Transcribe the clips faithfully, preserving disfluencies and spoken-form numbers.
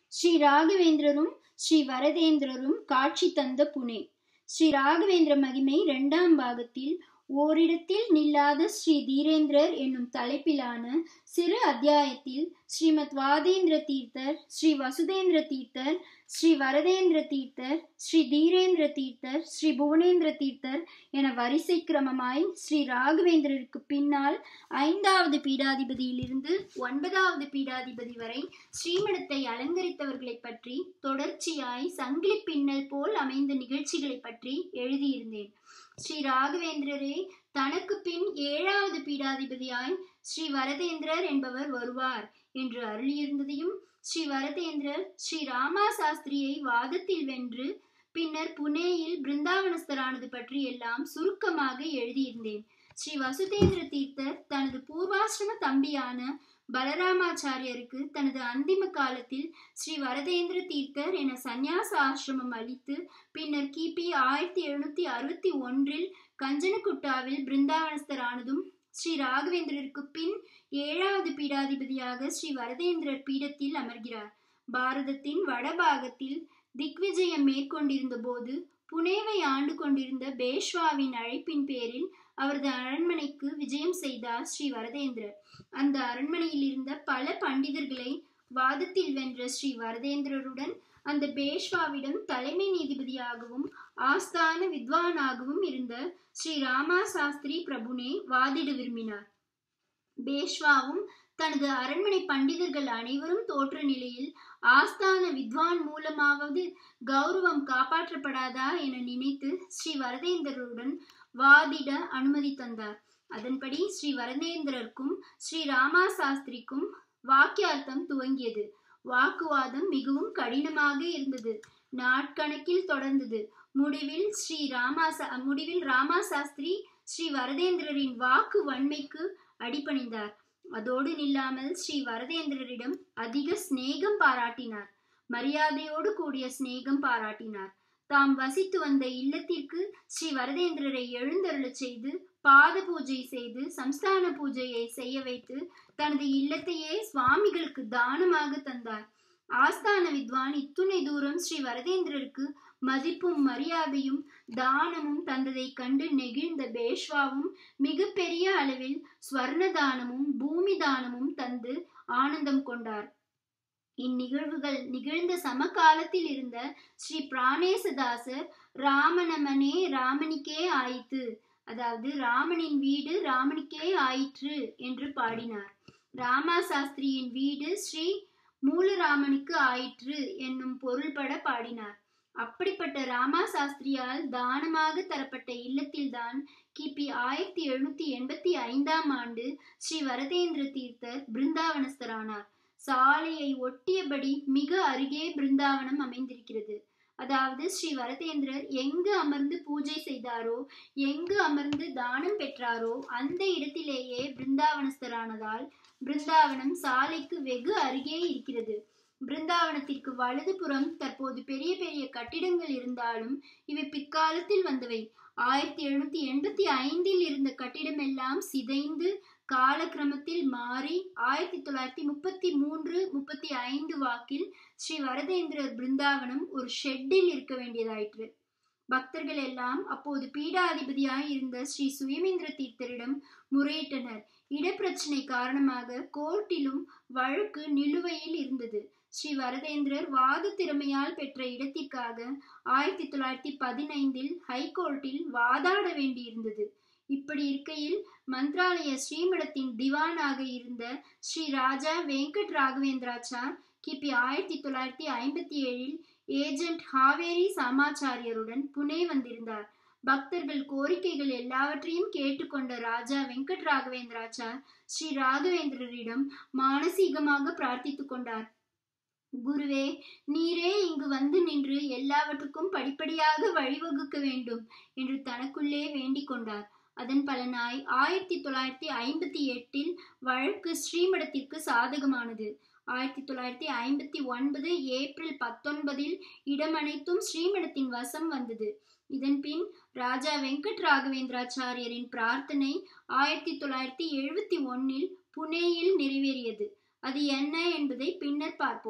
ஸ்ரீ ராகவேந்திரரும் ஸ்ரீ வரதேந்திரரும் காட்சி தந்த புனே. ஸ்ரீ ராகவேந்திர மகிமை இரண்டாம் பாகத்தில் ஓரிடத்தில் நில்லாத ஸ்ரீ தீரேந்திரர் என்னும் தலைப்பிலான சிறு அத்தியாயத்தில் ஸ்ரீமத் வாதேந்திர தீர்த்தர், ஸ்ரீ வசுதேந்திர தீர்த்தர், ஸ்ரீ வரதேந்திர தீர்த்தர், ஸ்ரீ தீரேந்திர தீர்த்தர், ஸ்ரீ புவனேந்திர தீர்த்தர் என வரிசை கிரமமாய் ஸ்ரீ ராகவேந்திரருக்கு பின்னால் ஐந்தாவது பீடாதிபதியிலிருந்து ஒன்பதாவது பீடாதிபதி வரை ஸ்ரீமடத்தை அலங்கரித்தவர்களை பற்றி தொடர்ச்சியாய் சங்கிலி பின்னல் போல் அமைந்த நிகழ்ச்சிகளை பற்றி எழுதியிருந்தேன். ஸ்ரீ ராகவேந்திரரே தனக்கு பின் ஏழாவது பீடாதிபதியாய் ஸ்ரீ வரதேந்திரர் என்பவர் வருவார் என்று அருளியிருந்ததையும், ஸ்ரீ வரதேந்திரர் ஸ்ரீ ராமா சாஸ்திரியை வாதத்தில் வென்று பின்னர் புனேயில் பிருந்தாவனஸ்தரானது பற்றி எல்லாம் சுருக்கமாக எழுதியிருந்தேன். ஸ்ரீ வசுதேந்திர தீர்த்தர் தனது பூர்வாசிரம தம்பியான பலராமாச்சாரியருக்கு தனது அந்திம காலத்தில் ஸ்ரீ வரதேந்திர தீர்த்தர் என சந்நியாச ஆசிரமம் அளித்து பின்னர் கிபி ஆயிரத்தி எழுநூத்தி அறுபத்தி ஒன்றில் கஞ்சனகுட்டாவில் பிருந்தாவனஸ்தரானதும், ஸ்ரீ ராகவேந்திரருக்கு பின் ஏழாவது பீடாதிபதியாக ஸ்ரீ வரதேந்திரர் பீடத்தில் அமர்கிறார். பாரதத்தின் வடபாகத்தில் திக்விஜயம் மேற்கொண்டிருந்த போது புனேவை ஆண்டு கொண்டிருந்த பேஷ்வாவின் அழைப்பின் பேரில் அவரது அரண்மனைக்கு விஜயம் செய்தார் ஸ்ரீ வரதேந்திரர். அந்த அரண்மனையில் இருந்த பல பண்டிதர்களை வாதத்தில் வென்ற ஸ்ரீ வரதேந்திரருடன் அந்த பேஷ்வாவிடம் தலைமை நீதிபதியாகவும் ஆஸ்தான வித்வானாகவும் இருந்த ஸ்ரீ ராமா சாஸ்திரி பிரபுனே வாதிட விரும்பினார். பேஷ்வாவும் தனது அரண்மனை பண்டிதர்கள் அனைவரும் தோற்ற நிலையில் ஆஸ்தான வித்வான் மூலமாவது கௌரவம் காப்பாற்றப்படாதா என நினைத்து ஸ்ரீ வரதேந்திரருடன் வாதிட அனுமதி தந்தார். அதன்படி ஸ்ரீ வரதேந்திரருக்கும் ஸ்ரீ ராமா சாஸ்திரிக்கும் வாக்கியார்த்தம் துவங்கியது. வாக்குவாதம் மிகவும் கடினமாக இருந்தது. நாட்கணக்கில் தொடர்ந்தது. முடிவில் ஸ்ரீ ராமா முடிவில் ராமா சாஸ்திரி ஸ்ரீ வரதேந்திரரின் வாக்கு வன்மைக்கு அடிபணிந்தார். அதோடு நில்லாமல் ஸ்ரீ வரதேந்திரரிடம் அதிக சிநேகம் பாராட்டினார். மரியாதையோடு கூடிய சிநேகம் பாராட்டினார். தாம் வசித்து வந்த இல்லத்திற்கு ஸ்ரீ வரதேந்திரரை எழுந்தருளச் செய்து பாத பூஜை செய்து சம்ஸ்தான பூஜையை செய்ய வைத்து தனது இல்லத்தையே சுவாமிகளுக்கு தானமாக தந்தார். ஆஸ்தான வித்வான் இத்துணை தூரம் ஸ்ரீ வரதேந்திரருக்கு மதிப்பும் மரியாதையும் தானமும் தந்ததை கண்டு நெகிழ்ந்த பேஷ்வாவும் மிக பெரிய அளவில் ஸ்வர்ண தானமும் பூமி தானமும் தந்து ஆனந்தம் கொண்டார். இந்நிகழ்வுகள் நிகழ்ந்த சமகாலத்தில் இருந்த ஸ்ரீ பிராணேசதாசர் ராமனமனே ராமனிக்கே ஆயிற்று, அதாவது ராமனின் வீடு ராமனுக்கே ஆயிற்று என்று பாடினார். ராமா சாஸ்திரியின் வீடு ஸ்ரீ மூலராமனுக்கு ஆயிற்று என்னும் பொருள்பட பாடினார். அப்படிப்பட்ட ராமா சாஸ்திரியால் தானமாக தரப்பட்ட இல்லத்தில்தான் கிபி ஆயிரத்தி எழுநூத்தி எண்பத்தி ஐந்தாம் ஆண்டு ஸ்ரீ வரதேந்திர தீர்த்தர் பிருந்தாவனஸ்தரானார். சாலையை ஒட்டியபடி மிக அருகே பிருந்தாவனம் அமைந்திருக்கிறது. அதாவது ஸ்ரீ வரதேந்திரர் எங்கு அமர்ந்து பூஜை செய்தாரோ, எங்கு அமர்ந்து தானம் பெற்றாரோ அந்த இடத்திலேயே பிருந்தாவனஸ்தரானதால் பிருந்தாவனம் சாலைக்கு வெகு அருகே இருக்கிறது. பிருந்தாவனத்திற்கு வலது புறம் தற்போது பெரிய பெரிய கட்டிடங்கள் இருந்தாலும் இவை பிற்காலத்தில் வந்தவை. ஆயிரத்தி எழுநூத்தி எண்பத்தி ஐந்தில் இருந்த கட்டிடம் எல்லாம் சிதைந்து காலக்கிரமத்தில் மாறி ஆயிரத்தி தொள்ளாயிரத்தி முப்பத்தி மூன்று முப்பத்தி ஐந்து வாக்கில் ஸ்ரீ வரதேந்திரர் பிருந்தாவனம் ஒரு ஷெட்டில் இருக்க வேண்டியதாயிற்று. பக்தர்கள் எல்லாம் அப்போது பீடாதிபதியாய் இருந்த ஸ்ரீ சுயமேந்திர தீர்த்தரிடம் முறையிட்டனர். இடப்பிரச்சனை காரணமாக கோர்ட்டிலும் வழக்கு நிலுவையில் இருந்தது. ஸ்ரீ வரதேந்திரர் வாத திறமையால் பெற்ற இடத்திற்காக ஆயிரத்தி தொள்ளாயிரத்தி பதினைந்தில் ஹைகோர்ட்டில் வாதாட வேண்டியிருந்தது. இப்படி இருக்கையில் மந்த்ராலய ஸ்ரீமடத்தின் திவானாக இருந்த ஸ்ரீ ராஜா வெங்கட் ராகவேந்திராச்சார் கிபி ஆயிரத்தி தொள்ளாயிரத்தி ஐம்பத்தி ஏழில் ஏஜென்ட் ஹாவேரி சாமாச்சாரியருடன் புனே வந்திருந்தார். பக்தர்கள் கோரிக்கைகள் எல்லாவற்றையும் கேட்டுக்கொண்ட ராஜா வெங்கட் ராகவேந்திராச்சார் ஸ்ரீ ராகவேந்திரரிடம் மானசீகமாக பிரார்த்தித்து கொண்டார். குருவே, நீரே இங்கு வந்து நின்று எல்லாவற்றுக்கும் படிப்படியாக வழிவகுக்க வேண்டும் என்று தனக்குள்ளே வேண்டிக் கொண்டார். அதன் பலனாய் ஆயிரத்தி தொள்ளாயிரத்தி ஐம்பத்தி எட்டில் வழக்கு ஸ்ரீமடத்திற்கு சாதகமானது. ஆயிரத்தி தொள்ளாயிரத்தி ஐம்பத்தி ஒன்பது ஏப்ரல் பத்தொன்பதில் இடம் அனைத்தும் ஸ்ரீமடத்தின் வசம் வந்தது. இதன் பின் ராஜா வெங்கட் ராகவேந்திராச்சாரியரின் பிரார்த்தனை ஆயிரத்தி தொள்ளாயிரத்தி எழுபத்தி ஒன்னில் புனேயில் நிறைவேறியது. அது என்ன என்பதை பின்னர் பார்ப்போம்.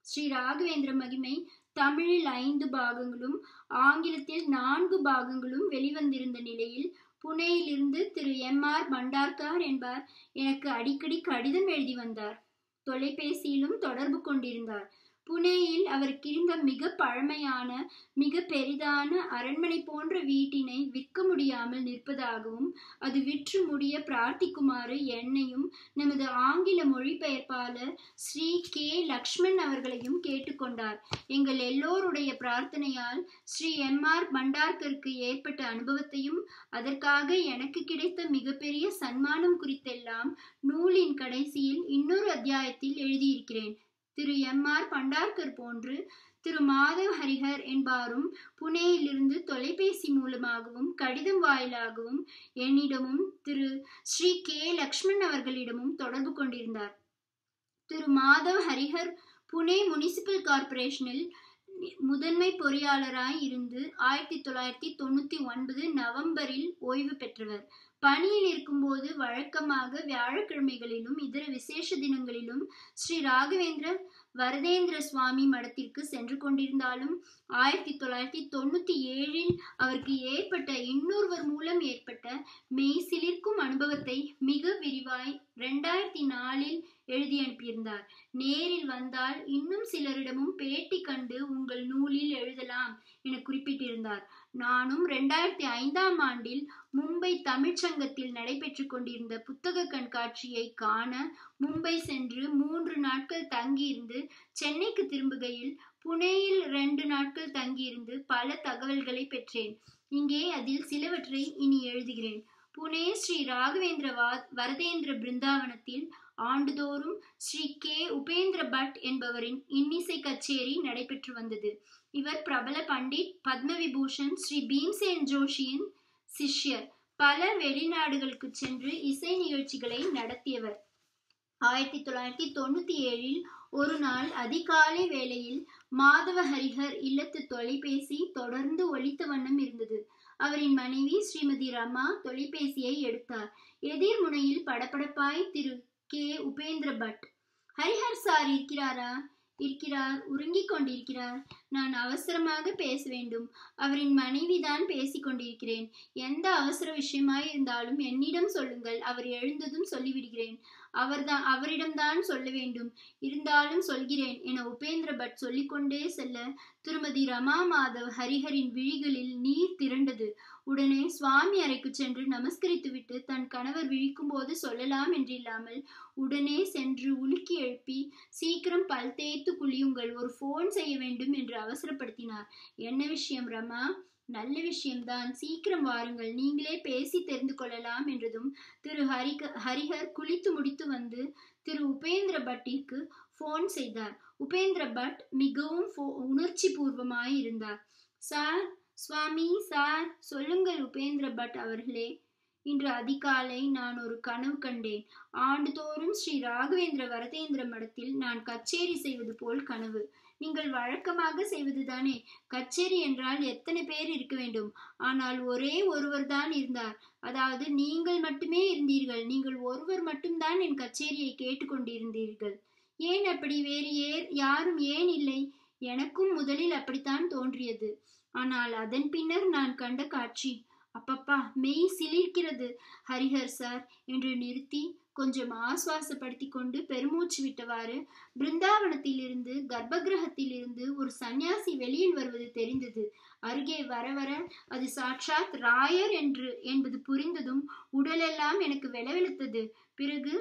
ஸ்ரீ ராகவேந்திர மகிமை தமிழில் ஐந்து பாகங்களும் ஆங்கிலத்தில் நான்கு பாகங்களும் வெளிவந்திருந்த நிலையில் புனேயிலிருந்து திரு எம் ஆர் பண்டார்கர் என்பார் எனக்கு அடிக்கடி கடிதம் எழுதி வந்தார். தொலைபேசியிலும் தொடர்பு கொண்டிருந்தார். புனேயில் அவருக்கு இருந்த மிக பழமையான மிக பெரிதான அரண்மனை போன்ற வீட்டினை விற்க முடியாமல் நிற்பதாகவும் அது விற்று முடிய பிரார்த்திக்குமாறு என்னையும் நமது ஆங்கில மொழிபெயர்ப்பாளர் ஸ்ரீ கே லக்ஷ்மண் அவர்களையும் கேட்டுக்கொண்டார். எங்கள் எல்லோருடைய பிரார்த்தனையால் ஸ்ரீ எம் ஆர் பண்டார்கருக்கு ஏற்பட்ட அனுபவத்தையும் அதற்காக எனக்கு கிடைத்த மிகப்பெரிய சன்மானம் குறித்தெல்லாம் நூலின் கடைசியில் இன்னொரு அத்தியாயத்தில் எழுதியிருக்கிறேன். திரு எம் ஆர் பண்டார்கர் போன்று திரு மாதவ் ஹரிஹர் என்பாரும் புனேயிலிருந்து தொலைபேசி மூலமாகவும் கடிதம் வாயிலாகவும் என்னிடமும் திரு ஸ்ரீ கே லக்ஷ்மண் அவர்களிடமும் தொடர்பு கொண்டிருந்தார். திரு மாதவ் ஹரிஹர் புனே முனிசிபல் கார்பரேஷனில் முதன்மை பொறியாளராய் இருந்து ஆயிரத்தி தொள்ளாயிரத்தி தொண்ணூத்தி ஒன்பது நவம்பரில் ஓய்வு பெற்றவர். பணியில் இருக்கும்போது வழக்கமாக வியாழக்கிழமைகளிலும் இதர விசேஷ தினங்களிலும் ஸ்ரீ ராகவேந்திர வரதேந்திர சுவாமி மடத்திற்கு சென்று கொண்டிருந்தாலும் ஆயிரத்தி தொள்ளாயிரத்தி தொண்ணூத்தி ஏழில் அவருக்கு ஏற்பட்ட இன்னொருவர் மூலம் ஏற்பட்ட மெய் சிலிர்க்கும் அனுபவத்தை மிக விரிவாய் இரண்டாயிரத்தி நாலில் எழுதி அனுப்பியிருந்தார். நேரில் வந்தால் இன்னும் சிலரிடமும் பேட்டி கண்டு உங்கள் நூலில் எழுதலாம் என குறிப்பிட்டிருந்தார். நானும் இரண்டாயிரத்தி ஐந்தாம் ஆண்டில் மும்பை தமிழ்ச்சங்கத்தில் நடைபெற்று கொண்டிருந்த புத்தக கண்காட்சியை காண மும்பை சென்று மூன்று நாட்கள் தங்கியிருந்து சென்னைக்கு திரும்புகையில் புனேயில் இரண்டு நாட்கள் தங்கியிருந்து பல தகவல்களை பெற்றேன். இங்கே அதில் சிலவற்றை இனி எழுதுகிறேன். புனே ஸ்ரீ ராகவேந்திர வரதேந்திர பிருந்தாவனத்தில் ஆண்டுதோறும் ஸ்ரீ கே உபேந்திர பட் என்பவரின் இன்னிசை கச்சேரி நடைபெற்று வந்தது. இவர் பிரபல பண்டிட் பத்ம விபூஷன் ஸ்ரீ பீம்சேன் ஜோஷியின் சிஷ்யர். பல வெளிநாடுகளுக்கு சென்று இசை நிகழ்ச்சிகளை நடத்தியவர். ஆயிரத்தி தொள்ளாயிரத்தி தொண்ணூத்தி ஏழில் ஒரு நாள் அதிகாலை வேளையில் மாதவ ஹரிஹர் இல்லத்து தொலைபேசி தொடர்ந்து ஒலித்த வண்ணம் இருந்தது. அவரின் மனைவி ஸ்ரீமதி ரமா தொலைபேசியை எடுத்தார். எதிர் முனையில் படபடப்பாய் திரு கே உபேந்திர பட். ஹரிஹர் சார் இருக்கிறாரா? இருக்கிறார், உறங்கிக் கொண்டிருக்கிறார். நான் அவசரமாக பேச வேண்டும். அவரின் மனைவிதான் பேசிக் கொண்டிருக்கிறேன். எந்த அவசர விஷயமாய் இருந்தாலும் என்னிடம் சொல்லுங்கள். அவர் எழுந்ததும் சொல்லிவிடுகிறேன். அவர்தான் அவரிடம்தான் சொல்ல வேண்டும். இருந்தாலும் சொல்கிறேன் என உபேந்திர பட் சொல்லிக்கொண்டே செல்ல திருமதி ரமா மாதவ் ஹரிஹரின் விழிகளில் நீர் திரண்டது. உடனே சுவாமி அறைக்கு சென்று நமஸ்கரித்துவிட்டு தன் கணவர் விழிக்கும் போது சொல்லலாம் என்றில்லாமல் உடனே சென்று உலுக்கி எழுப்பி சீக்கிரம் பல் தேய்த்து குளியுங்கள், ஒரு போன் செய்ய வேண்டும் என்று அவசரப்படுத்தினார். என்ன விஷயம் ரமா? நல்ல விஷயம்தான், சீக்கிரம் வாருங்கள், நீங்களே பேசி தெரிந்து கொள்ளலாம் என்றதும் திரு ஹரிக ஹரிஹர் குளித்து முடித்து வந்து திரு உபேந்திர பட்டிற்கு போன் செய்தார். உபேந்திர பட் மிகவும் உணர்ச்சி பூர்வமாய் இருந்தார். சார், சுவாமி சார், சொல்லுங்கள் உபேந்திர பட் அவர்களே. இன்று அதிகாலை நான் ஒரு கனவு கண்டேன். ஆண்டுதோறும் ஸ்ரீ ராகவேந்திர வரதேந்திர மடத்தில் நான் கச்சேரி செய்வது போல் கனவு. நீங்கள் வழக்கமாக செய்வதுதானே? கச்சேரி என்றால் எத்தனை பேர் இருக்க வேண்டும்? ஆனால் ஒரே ஒருவர் தான் இருந்தார். அதாவது நீங்கள் மட்டுமே இருந்தீர்கள். நீங்கள் ஒருவர் மட்டும்தான் என் கச்சேரியை கேட்டுக்கொண்டிருந்தீர்கள். ஏன் அப்படி? வேறு ஏ யாரும் ஏன் இல்லை? எனக்கும் முதலில் அப்படித்தான் தோன்றியது. ஆனால் அதன் பின்னர் நான் கண்ட காட்சி, அப்பப்பா, மெய் சிலிர்க்கிறது ஹரிஹர் சார் என்று நிறுத்தி கொஞ்சம் ஆசுவாசப்படுத்தி கொண்டு பெருமூச்சு விட்டவாறு பிருந்தாவனத்தில் இருந்து கர்ப்பகிரகத்தில் இருந்து ஒரு சன்னியாசி வெளியில் வருவது தெரிந்தது. அருகே வர வர அது சாட்சாத் ராயர் என்று என்பது புரிந்ததும் உடலெல்லாம் எனக்கு வெலவெழுத்தது. பிறகு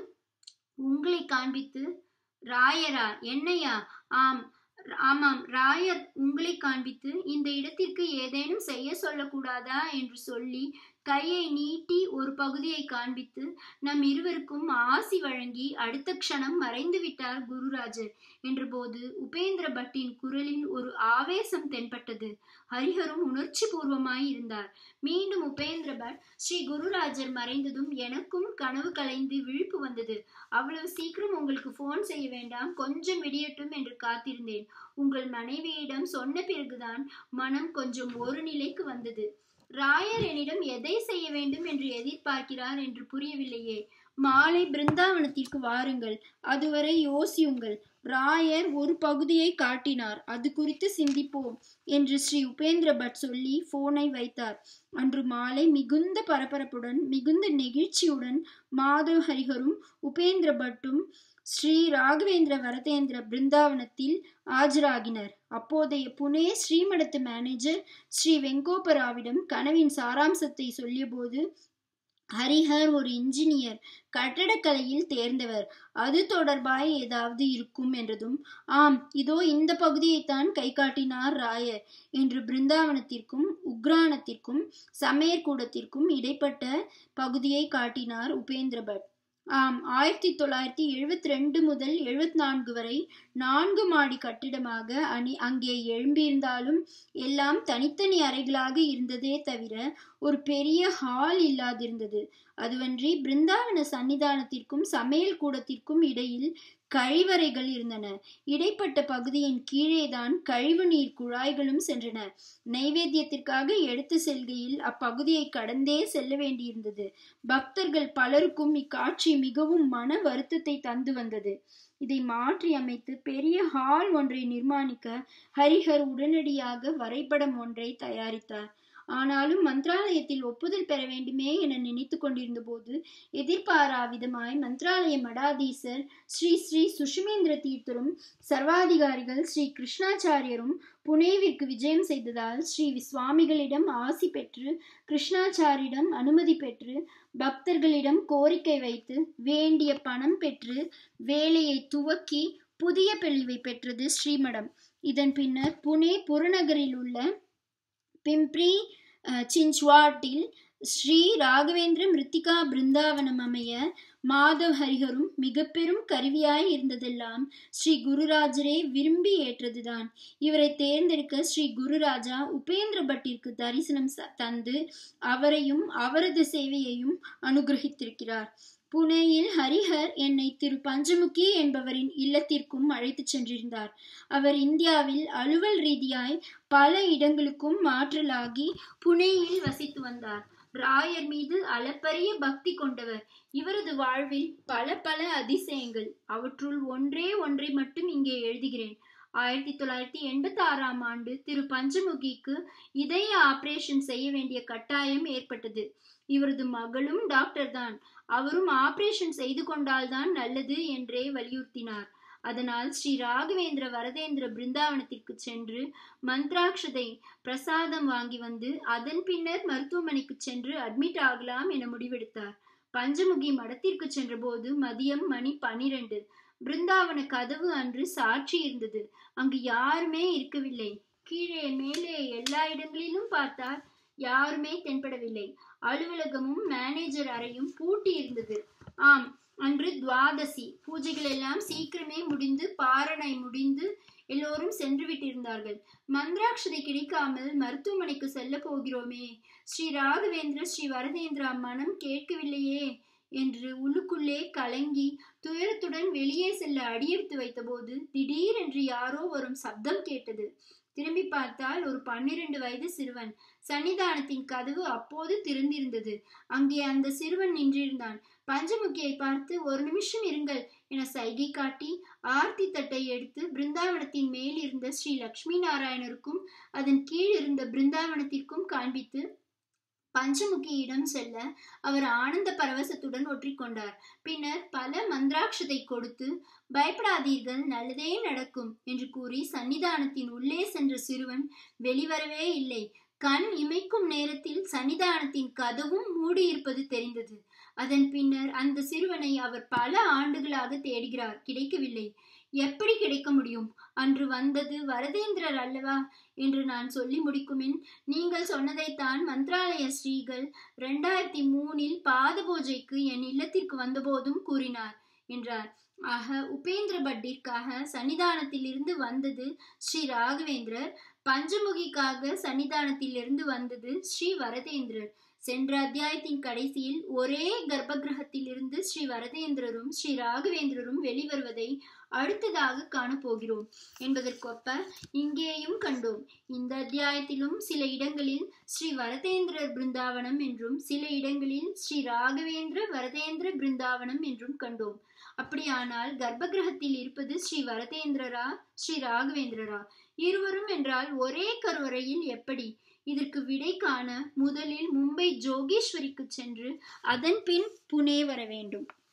உங்களை காண்பித்து, ராயரா? என்னையா? ஆம் ஆமாம் ராயர், உங்களை காண்பித்து இந்த இடத்திற்கு ஏதேனும் செய்ய சொல்லக்கூடாதா என்று சொல்லி கையை நீட்டி ஒரு பகுதியை காண்பித்து நம் இருவருக்கும் ஆசி வழங்கி அடுத்த க்ஷணம் மறைந்து விட்டார் குருராஜர் என்றபோது உபேந்திர பட்டின் குரலில் ஒரு ஆவேசம் தென்பட்டது. ஹரிஹரும் உணர்ச்சி பூர்வமாய் இருந்தார். மீண்டும் உபேந்திர பட், ஸ்ரீ குருராஜர் மறைந்ததும் எனக்கும் கனவு கலைந்து விழிப்பு வந்தது. அவ்வளவு சீக்கிரம் உங்களுக்கு போன் செய்ய வேண்டாம், கொஞ்சம் விடியட்டும் என்று காத்திருந்தேன். உங்கள் மனைவியிடம் சொன்ன பிறகுதான் மனம் கொஞ்சம் ஒரு நிலைக்கு வந்தது. ராயர் என்னிடம் எதை செய்ய வேண்டும் என்று எதிர்பார்க்கிறார் என்று புரியவில்லையே. மாலை பிருந்தாவனத்திற்கு வாருங்கள், அதுவரை யோசியுங்கள். ராயர் ஒரு பகுதியை காட்டினார், அது குறித்து சிந்திப்போம் என்று ஸ்ரீ உபேந்திர பட் சொல்லி போனை வைத்தார். அன்று மாலை மிகுந்த பரபரப்புடன் மிகுந்த நெகிழ்ச்சியுடன் மாதவ் ஹரிஹரும் உபேந்திர பட்டும் ஸ்ரீ ராகவேந்திர வரதேந்திர பிருந்தாவனத்தில் ஆஜராகினர். அப்போதைய புனே ஸ்ரீமடத்து மேனேஜர் ஸ்ரீ வெங்கோபராவிடம் கனவின் சாராம்சத்தை சொல்லிய போது, ஹரிஹர் ஒரு இன்ஜினியர், கட்டடக்கலையில் தேர்ந்தவர், அது தொடர்பாய் ஏதாவது இருக்கும் என்றதும், ஆம், இதோ இந்த பகுதியைத்தான் கை காட்டினார் ராயர் என்று பிருந்தாவனத்திற்கும் உக்ரானத்திற்கும் சமையற்கூடத்திற்கும் இடைப்பட்ட பகுதியை காட்டினார் உபேந்திர பட். ஆம், ஆயிரத்தி தொள்ளாயிரத்தி எழுபத்தி ரெண்டு முதல் எழுபத்தி நான்கு வரை நான்கு மாடி கட்டிடமாக அணி அங்கே எழும்பியிருந்தாலும் எல்லாம் தனித்தனி அறைகளாக இருந்ததே தவிர ஒரு பெரிய ஹால் இல்லாதிருந்தது. அதுவன்றி பிருந்தாவன சன்னிதானத்திற்கும் சமையல் கூடத்திற்கும் இடையில் கழிவறைகள் இருந்தன. இடைப்பட்ட பகுதியின் கீழேதான் கழிவு நீர் குழாய்களும் சென்றன. நைவேத்தியத்திற்காக எடுத்து செல்கையில் அப்பகுதியை கடந்தே செல்ல வேண்டியிருந்தது. பக்தர்கள் பலருக்கும் இக்காட்சி மிகவும் மன வருத்தத்தை தந்து வந்தது. இதை மாற்றி அமைத்து பெரிய ஹால் ஒன்றை நிர்மாணிக்க ஹரிஹர் உடனடியாக வரைபடம் ஒன்றை தயாரித்தார். ஆனாலும் மந்திராலயத்தில் ஒப்புதல் பெற வேண்டுமே என நினைத்து கொண்டிருந்த போது எதிர்பாரா விதமாய் மந்திராலய மடாதீசர் ஸ்ரீ ஸ்ரீ சுஷிமேந்திர தீர்த்தரும் சர்வாதிகாரிகள் ஸ்ரீ கிருஷ்ணாச்சாரியரும் புனேவிற்கு விஜயம் செய்ததால் ஸ்ரீ சுவாமிகளிடம் ஆசி பெற்று கிருஷ்ணாச்சாரியிடம் அனுமதி பெற்று பக்தர்களிடம் கோரிக்கை வைத்து வேண்டிய பணம் பெற்று வேலையை துவக்கி புதிய தெளிவை பெற்றது ஸ்ரீமடம். இதன் பின்னர் புனே புறநகரில் உள்ள பிம்ப்ரி சிஞ்ச்வாட்டில் ஸ்ரீ ராகவேந்திர மிருத்திகா பிருந்தாவனம் அமைய மாதவ் ஹரிஹரும் மிக பெரும் கருவியாய் இருந்ததெல்லாம் ஸ்ரீ குருராஜரே விரும்பி ஏற்றதுதான். இவரை தேர்ந்தெடுக்க ஸ்ரீ குருராஜா உபேந்திர பட்டிற்கு தரிசனம் தந்து அவரையும் அவரது சேவையையும் அனுகிரகித்திருக்கிறார். புனேயில் ஹரிஹர் என்னை திரு பஞ்சமுகி என்பவரின் இல்லத்திற்கும் அழைத்து சென்றிருந்தார். அவர் இந்தியாவில் அலுவல் ரீதியாய் பல இடங்களுக்கும் மாற்றலாகி புனேயில் வசித்து வந்தார். ராயர் மீது அளப்பரிய பக்தி கொண்டவர். இவரது வாழ்வில் பல பல அதிசயங்கள். அவற்றுள் ஒன்றே ஒன்றை மட்டும் இங்கே எழுதுகிறேன். ஆயிரத்தி தொள்ளாயிரத்தி எண்பத்தி ஆறாம் ஆண்டு திரு பஞ்சமுகிக்கு இதய ஆபரேஷன் செய்ய வேண்டிய கட்டாயம் ஏற்பட்டது. இவரது மகளும் டாக்டர் தான். அவரும் ஆபரேஷன் செய்து கொண்டால்தான் நல்லது என்றே வலியுறுத்தினார். அதனால் ஸ்ரீ ராகவேந்திர வரதேந்திர பிருந்தாவனத்திற்கு சென்று மந்திராட்சதை பிரசாதம் வாங்கி வந்து அதன் பின்னர் மருத்துவமனைக்கு சென்று அட்மிட் ஆகலாம் என முடிவெடுத்தார். பஞ்சமுகி மடத்திற்கு சென்ற போது மதியம் மணி பனிரெண்டு. பிருந்தாவன கதவு அன்று சாட்சி இருந்தது. அங்கு யாருமே இருக்கவில்லை. கீழே மேலே எல்லா இடங்களிலும் பார்த்தார், யாருமே தென்படவில்லை. அலுவலகமும் மேனேஜர் அறையும் பூட்டி இருந்தது. ஆம், அன்று துவாதசி. பூஜைகள் எல்லாம் சீக்கிரமே முடிந்து பாரணை முடிந்து எல்லோரும் சென்று விட்டிருந்தார்கள். மந்திராட்சதை கிடைக்காமல் மருத்துவமனைக்கு செல்ல போகிறோமே, ஸ்ரீ ராகவேந்திர ஸ்ரீ வரதேந்திரா மனம் கேட்கவில்லையே என்று உள்ளுக்குள்ளே கலங்கி துயரத்துடன் வெளியே செல்ல அடியெடுத்து வைத்த போது திடீரென்று யாரோ வரும் சப்தம் கேட்டது. திரும்பி பார்த்தால் ஒரு பன்னிரண்டு வயது சிறுவன். சன்னிதானத்தின் கதவு அப்போது திறந்திருந்தது. அங்கே அந்த சிறுவன் நின்றிருந்தான். பஞ்சமுகியை பார்த்து ஒரு நிமிஷம் இருங்கள் என சைகை காட்டி ஆர்த்தி தட்டை எடுத்து பிருந்தாவனத்தின் மேல் இருந்த ஸ்ரீ லட்சுமி நாராயணருக்கும் அதன் கீழ் இருந்த பிருந்தாவனத்திற்கும் காண்பித்து பஞ்சமுகியிடம் செல்ல அவர் ஆனந்த பரவசத்துடன் ஒற்றிக்கொண்டார். பின்னர் பல மந்திராட்சதை கொடுத்து பயப்படாதீர்கள், நல்லதே நடக்கும் என்று கூறி சன்னிதானத்தின் உள்ளே சென்ற சிறுவன் வெளிவரவே இல்லை. கண் இமைக்கும் நேரத்தில் சன்னிதானத்தின் கதவும் மூடியிருப்பது தெரிந்தது. அதன் பின்னர் அந்த சிறுவனை அவர் பல ஆண்டுகளாக தேடுகிறார், கிடைக்கவில்லை. எப்படி கிடைக்க முடியும்? அன்று வந்தது வரதேந்திரர் அல்லவா என்று நான் சொல்லி முடிக்குமின் நீங்கள் சொன்னதைத்தான் மந்திராலய ஸ்ரீகள் இரண்டாயிரத்தி மூணில் பாத பூஜைக்கு என் இல்லத்திற்கு வந்தபோதும் கூறினார் என்றார். ஆக உபேந்திர பட்டிற்காக சன்னிதானத்தில் இருந்து வந்தது ஸ்ரீ ராகவேந்திரர், பஞ்சமுகிக்காக சன்னிதானத்தில் இருந்து வந்தது ஸ்ரீ வரதேந்திரர். சென்ற அத்தியாயத்தின் கடைசியில் ஒரே கர்ப்ப கிரகத்தில் இருந்து ஸ்ரீ வரதேந்திரரும் ஸ்ரீ ராகவேந்திரரும் வெளிவருவதை அடுத்ததாக காணப்போகிறோம் என்பதற்கொப்ப இங்கேயும் கண்டோம். இந்த அத்தியாயத்திலும் சில இடங்களில் ஸ்ரீ வரதேந்திரர் பிருந்தாவனம் என்றும் சில இடங்களில் ஸ்ரீ ராகவேந்திர வரதேந்திர பிருந்தாவனம் என்றும் கண்டோம். அப்படியானால் கர்ப்ப கிரகத்தில் இருப்பது ஸ்ரீ வரதேந்திரரா ஸ்ரீ ராகவேந்திரரா? இருவரும் என்றால் ஒரே கருவறையில் எப்படி? இதற்கு விடை காண முதலில் மும்பை ஜோகேஸ்வரிக்கு சென்று அதன் பின் புனே வர வேண்டும்.